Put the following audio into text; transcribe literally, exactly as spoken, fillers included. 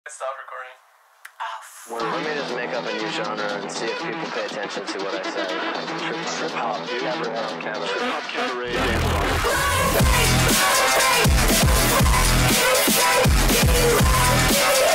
Stop recording. Let me just make up a new genre and see if people pay attention to what I say. Trip hop, dude. Cabaret, cabaret. Trip hop, cabaret, dance.